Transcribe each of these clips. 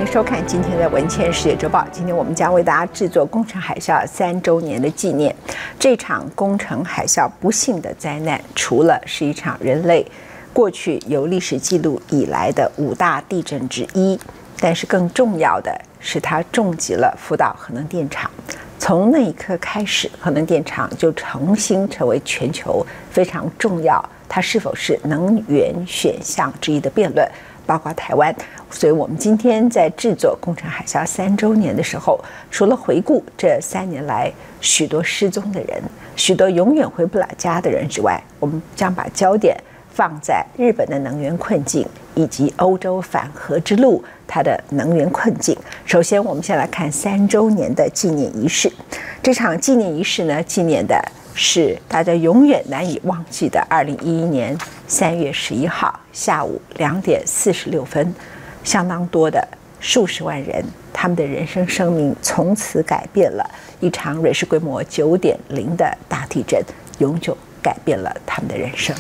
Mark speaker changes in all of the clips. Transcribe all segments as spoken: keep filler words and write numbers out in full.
Speaker 1: 收看今天的《文茜世界周报》。今天我们将为大家制作工程海啸三周年的纪念。这场工程海啸不幸的灾难，除了是一场人类过去有历史记录以来的五大地震之一，但是更重要的是，它重击了福岛核能电厂。从那一刻开始，核能电厂就重新成为全球非常重要，它是否是能源选项之一的辩论。包括台湾，所以我们今天在制作工程海啸三周年的时候，除了回顾这三年来许多失踪的人、许多永远回不了家的人之外，我们将把焦点放在日本的能源困境以及欧洲反核之路它的能源困境。首先，我们先来看三周年的纪念仪式。这场纪念仪式呢，纪念的是大家永远难以忘记的二零一一年三月十一号下午两点四十六分，相当多的数十万人，他们的人生生命从此改变了。一场瑞士规模九点零的大地震，永久改变了他们的人生。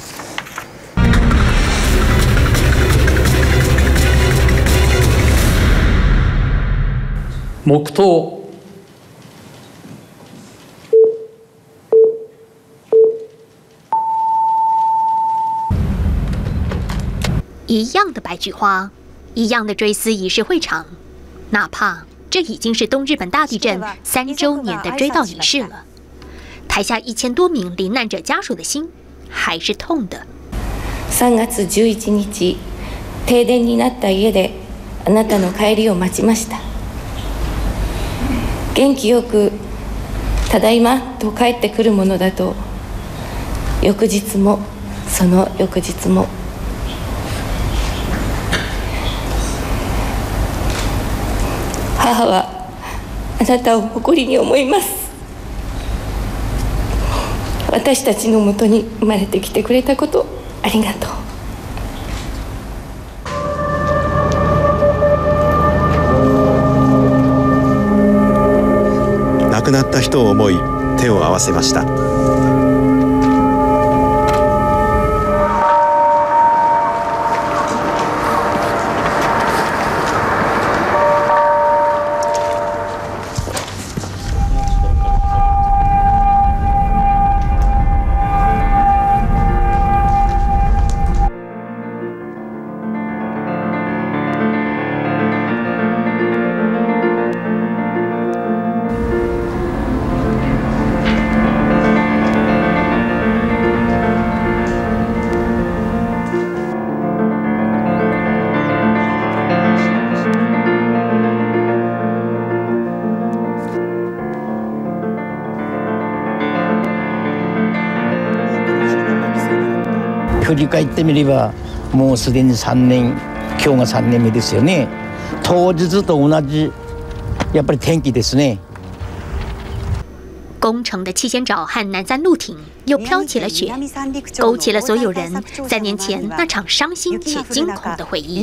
Speaker 2: 黙祷。
Speaker 3: 一样的白菊花，一样的追思仪式会场，哪怕这已经是东日本大地震三周年的追悼仪式了，台下一千多名罹难者家属的心还是痛的。
Speaker 4: さんがつじゅういちにち、停電になった家であなたの帰りを待ちました。元気よくただいまと帰ってくるものだと、翌日もその翌日も。母はあなたを誇りに思います。私たちのもとに生まれてきてくれたことありがとう。
Speaker 5: 亡くなった人を思い手を合わせました。
Speaker 6: 振り返ってみればもうすでにさんねん、今日がさんねんめですよね。当日と同じやっぱり天気ですね。
Speaker 3: 工程的七仙沼和南三陆町又飘起了雪，勾起了所有人三年前那场伤心且惊恐的回忆。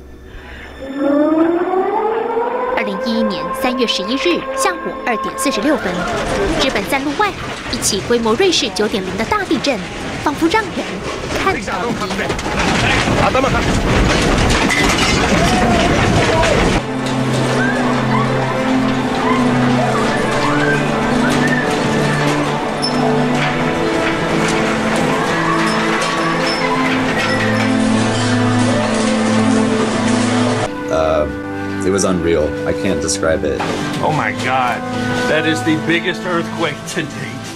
Speaker 3: 二零一一年三月十一日下午二点四十六分，日本三陆外海一起规模瑞士九点零的大地震，仿佛让人看到了敌人。
Speaker 7: It was unreal. I can't describe it.
Speaker 8: Oh my God, that is the biggest earthquake to date.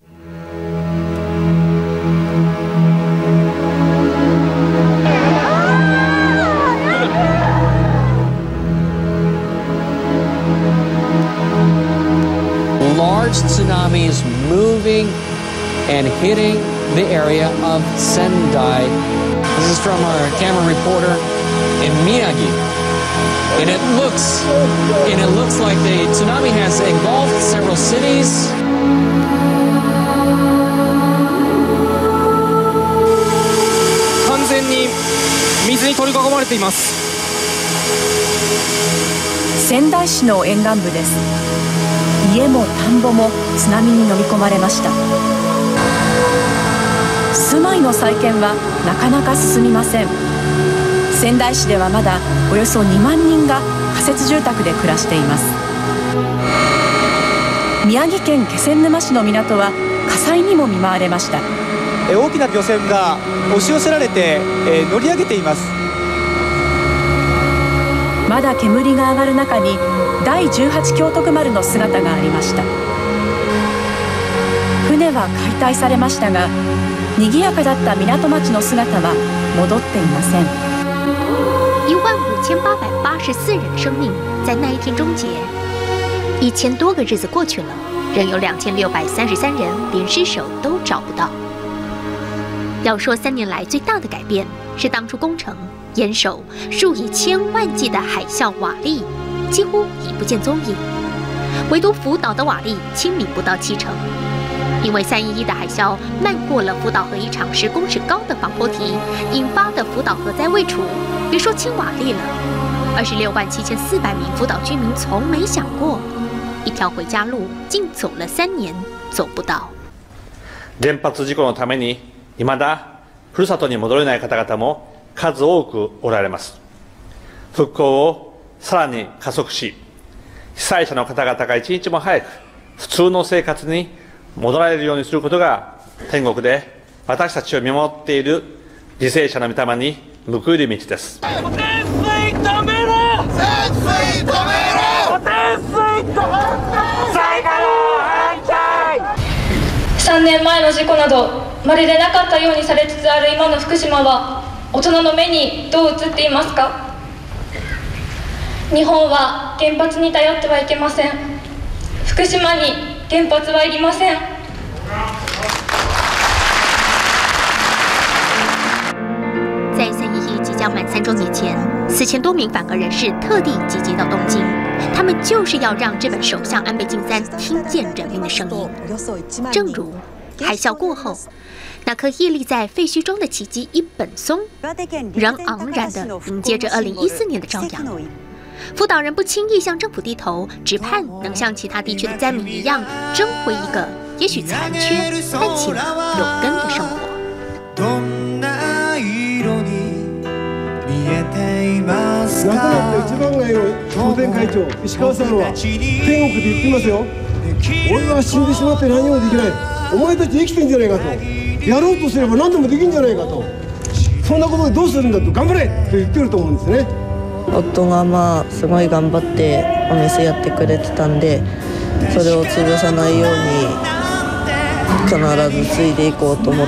Speaker 9: Large tsunamis moving and hitting the area of Sendai. This is from our camera reporter in Miyagi. And it looks, and it looks like the tsunami has engulfed several cities. Completely 水に取り囲まれています。
Speaker 10: 仙台市の沿岸部です。家も田んぼも津波に飲み込まれました。住まいの再建はなかなか進みません。 仙台市ではまだおよそにまんにんが仮設住宅で暮らしています。宮城県気仙沼市の港は火災にも見舞われました。
Speaker 11: 大きな漁船が押し寄せられて乗り上げています。
Speaker 10: まだ煙が上がる中にだいじゅうはち京徳丸の姿がありました。船は解体されましたが、賑やかだった港町の姿は戻っていません。
Speaker 3: 一万五千八百八十四人的生命在那一天终结。一千多个日子过去了，仍有两千六百三十三人连尸首都找不到。要说三年来最大的改变，是当初工程严守数以千万计的海啸瓦砾几乎已不见踪影，唯独福岛的瓦砾清理不到七成。因为三一一的海啸漫过了福岛河一场十公尺高的防坡堤，引发的福岛核灾未除，别说清瓦砾了，二十六万七千四百名福岛居民从没想过，一条回家路竟走了三年走不到。
Speaker 8: 原発事故のために未だふるさとに戻れない方々も数多くおられます。復興をさらに加速し、被災者の方々が一日も早く普通の生活に戻られるようにすることが、天国で私たちを見守っている犠牲者の御霊に報いる道です。
Speaker 12: 潜水止めろ！潜水止めろ！潜水止めろ！最後の反対！
Speaker 4: さんねんまえの事故などまるでなかったようにされつつある今の福島は、大人の目にどう映っていますか？日本は原発に頼ってはいけません。福島に原発はいりません。
Speaker 3: 在三一一即将满三周年前，四千多名反核人士特地集结到东京，他们就是要让日本首相安倍晋三听见人民的声音。正如海啸过后，那颗屹立在废墟中的奇迹一本松，仍昂然地迎接着二零一四年的朝阳。福岛人不轻易向政府低头，只盼能像其他地区的灾民一样，争回一个也许残缺但起码有根的生活。
Speaker 13: 亡くなった一番街の商店会長石川さんは天国で言ってますよ。俺は死んでしまって何もできない。お前たち生きてんじゃないかと。やろうとすれば何でもできるんじゃないかと。そんなことでどうするんだと、頑張れと言ってると思うんですね。
Speaker 14: 夫がまあすごい頑張ってお店やってくれてたんで、それを潰さないように必ず継いでいこうと思って。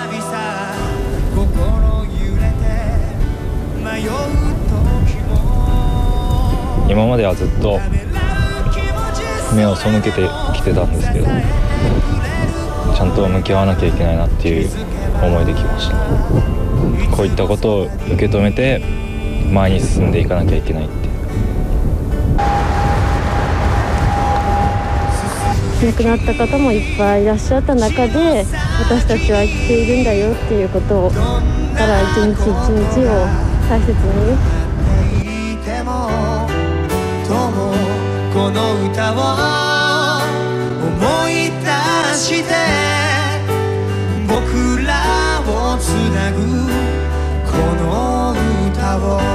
Speaker 15: 今まではずっと目を背けてきてたんですけど、ちゃんと向き合わなきゃいけないなっていう思いできました。こういったことを受け止めて前に進んでいかなきゃいけないって。
Speaker 16: 亡くなった方もいっぱいいらっしゃった中で、私たちは生きているんだよっていうことをから一日一日を大切に。
Speaker 12: この歌を思い出して僕らをつなぐこの歌を